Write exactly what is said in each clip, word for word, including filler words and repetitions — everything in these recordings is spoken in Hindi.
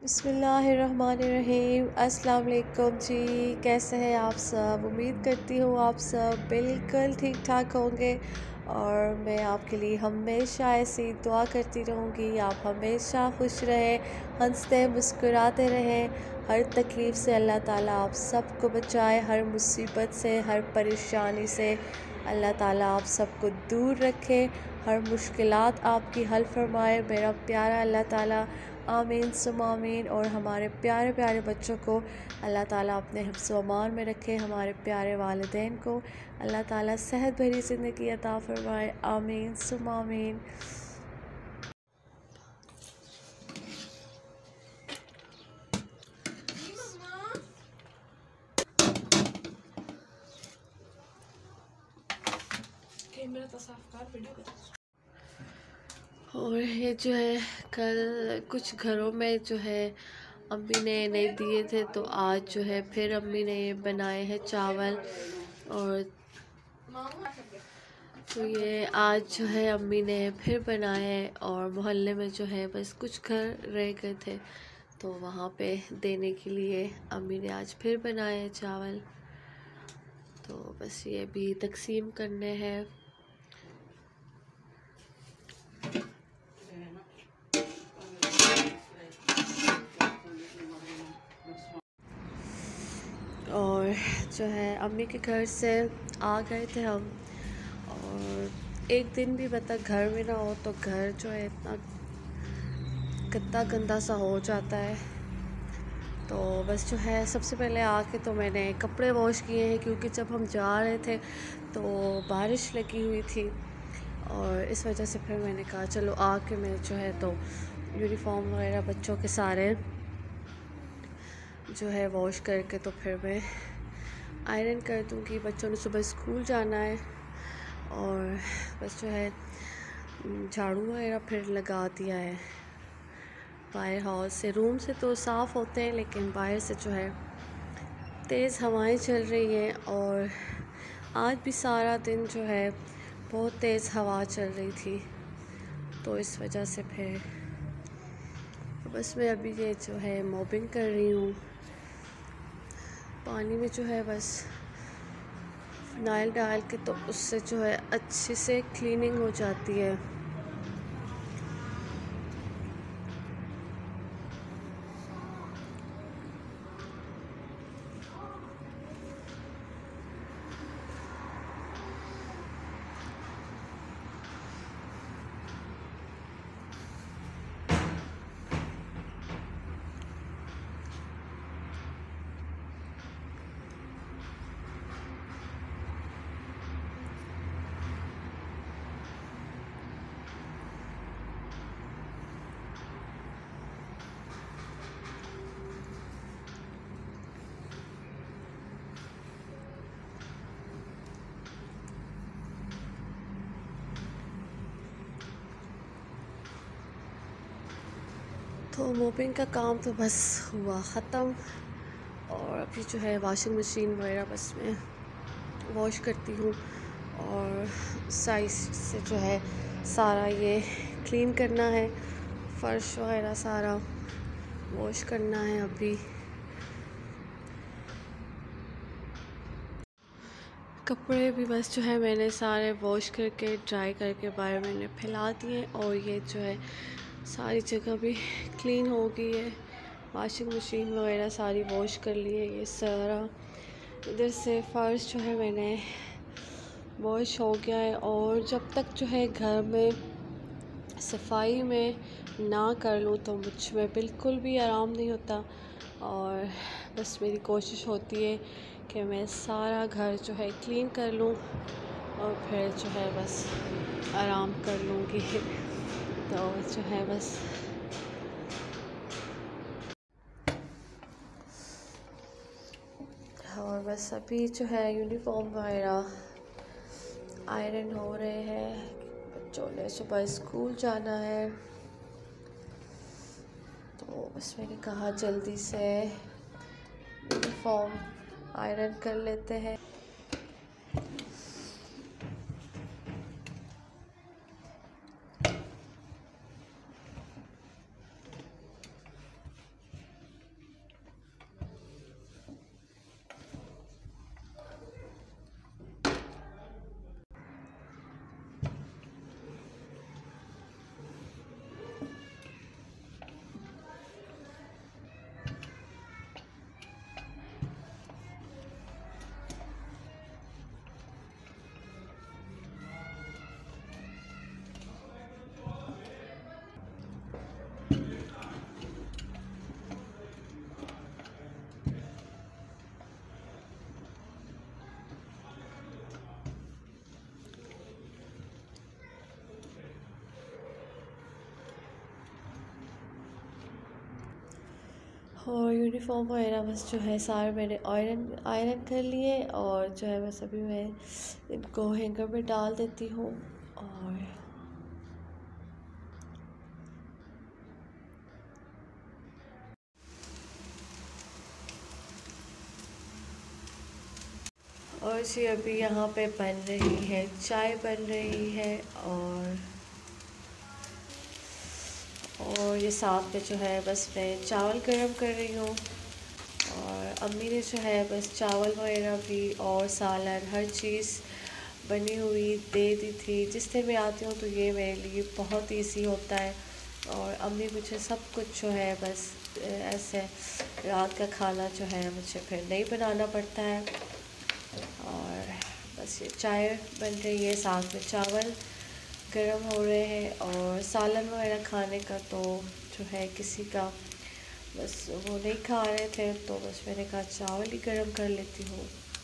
बिस्मिल्लाहिर्रहमानिर्रहीम। अस्सलाम वालेकुम जी, कैसे हैं आप सब। उम्मीद करती हूँ आप सब बिल्कुल ठीक ठाक होंगे और मैं आपके लिए हमेशा ऐसी दुआ करती रहूँगी। आप हमेशा खुश रहें, हंसते मुस्कुराते रहें। हर तकलीफ़ से अल्लाह ताला आप सबको बचाए, हर मुसीबत से, हर परेशानी से अल्लाह ताला आप सबको दूर रखे, हर मुश्किलात आपकी हल फरमाए मेरा प्यारा अल्लाह ताला। आमीन सुम्मा आमीन। और हमारे प्यारे प्यारे बच्चों को अल्लाह ताला अपने हिफ्ज़ व अमान में रखे, हमारे प्यारे वालिदैन को अल्लाह ताला सेहत भरी ज़िंदगी अता फरमाए। आमीन सुम्मा आमीन। और ये जो है कल कुछ घरों में जो है अम्मी ने नहीं दिए थे, तो आज जो है फिर अम्मी ने ये बनाए हैं चावल। और तो ये आज जो है अम्मी ने फिर बनाए हैं और मोहल्ले में जो है बस कुछ घर रह गए थे, तो वहाँ पे देने के लिए अम्मी ने आज फिर बनाए हैं चावल। तो बस ये भी तकसीम करने हैं। और जो है अम्मी के घर से आ गए थे हम, और एक दिन भी मतलब घर में ना हो तो घर जो है इतना गंदा गंदा सा हो जाता है। तो बस जो है सबसे पहले आके तो मैंने कपड़े वॉश किए हैं, क्योंकि जब हम जा रहे थे तो बारिश लगी हुई थी, और इस वजह से फिर मैंने कहा चलो आके मैं जो है तो यूनिफॉर्म वगैरह बच्चों के सारे जो है वॉश करके तो फिर मैं आयरन कर दूँगी। बच्चों ने सुबह स्कूल जाना है, और बस जो है झाड़ू वगैरह फिर लगा दिया है। बाहर हाउस से, रूम से तो साफ़ होते हैं, लेकिन बाहर से जो है तेज़ हवाएं चल रही हैं, और आज भी सारा दिन जो है बहुत तेज़ हवा चल रही थी, तो इस वजह से फिर बस मैं अभी ये जो है मॉपिंग कर रही हूँ। पानी में जो है बस फिनाइल डाल के, तो उससे जो है अच्छे से क्लीनिंग हो जाती है। तो मोपिंग का काम तो बस हुआ ख़त्म, और अभी जो है वॉशिंग मशीन वगैरह बस मैं वॉश करती हूँ, और साइड से जो है सारा ये क्लीन करना है, फ़र्श वगैरह सारा वॉश करना है। अभी कपड़े भी बस जो है मैंने सारे वॉश करके ड्राई करके बाहर मैंने फैला दिए, और ये जो है सारी जगह भी क्लीन हो गई है। वॉशिंग मशीन वगैरह सारी वॉश कर ली है। ये सारा इधर से फ़र्श जो है मैंने वॉश हो गया है, और जब तक जो है घर में सफाई में ना कर लूँ तो मुझ में बिल्कुल भी आराम नहीं होता, और बस मेरी कोशिश होती है कि मैं सारा घर जो है क्लीन कर लूँ, और फिर जो है बस आराम कर लूँगी। तो जो है बस और बस अभी जो है यूनिफॉर्म वगैरह आयरन हो रहे हैं। बच्चों ने सुबह स्कूल जाना है, तो बस मैंने कहा जल्दी से यूनिफॉर्म आयरन कर लेते हैं। और यूनिफॉर्म वगैरह बस जो है सारे मैंने आयरन आयरन कर लिए और जो है बस अभी मैं इनको हैंगर में डाल देती हूँ। और और जी अभी यहाँ पे बन रही है चाय बन रही है। और और ये साथ में जो है बस मैं चावल गरम कर रही हूँ। और अम्मी ने जो है बस चावल वगैरह भी और सालन हर चीज़ बनी हुई दे दी थी। जिस दिन मैं आती हूँ तो ये मेरे लिए बहुत इजी होता है। और अम्मी मुझे सब कुछ जो है बस ऐसे रात का खाना जो है मुझे फिर नहीं बनाना पड़ता है। और बस ये चाय बन रही है, साथ में चावल गरम हो रहे हैं। और सालन वगैरह खाने का तो जो है किसी का बस वो नहीं खा रहे थे तो बस मैंने कहा चावल ही गरम कर लेती हूँ।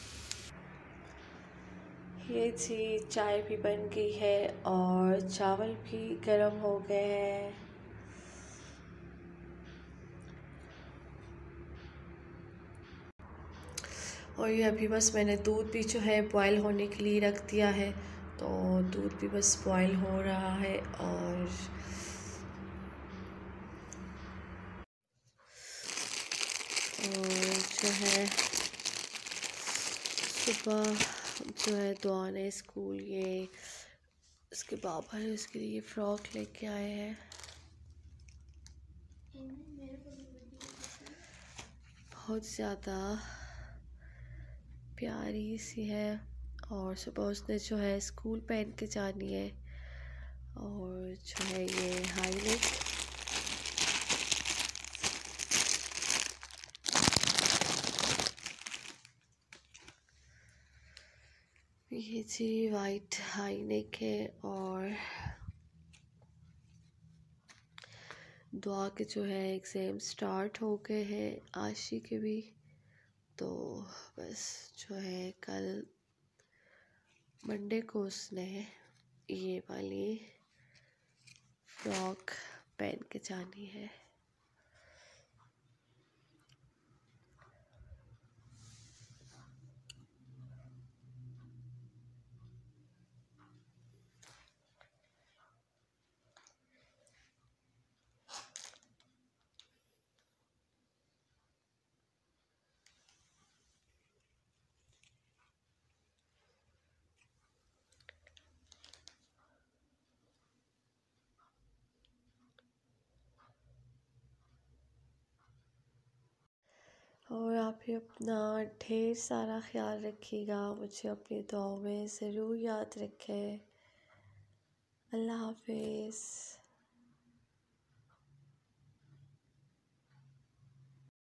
ये जी चाय भी बन गई है और चावल भी गरम हो गए हैं। और ये अभी बस मैंने दूध भी जो है बॉयल होने के लिए रख दिया है, तो दूध भी बस बॉयल हो रहा है। और और जो है सुबह जो है दुआ ने स्कूल ये उसके पापा ने उसके लिए फ़्रॉक लेके आए हैं। बहुत ज़्यादा प्यारी सी है। और सुबह उसने जो है स्कूल पहन के जानी है। और जो है ये हाई नेक ये जी वाइट हाई नेक है। और दुआ के जो है एग्ज़ाम स्टार्ट हो गए हैं, आशी के भी। तो बस जो है कल मंडे को उसने ये वाली फ्रॉक पहन के जानी है। और आप भी अपना ढेर सारा ख्याल रखिएगा, मुझे अपनी दुआओं में ज़रूर याद रखें। अल्लाह हाफिज़।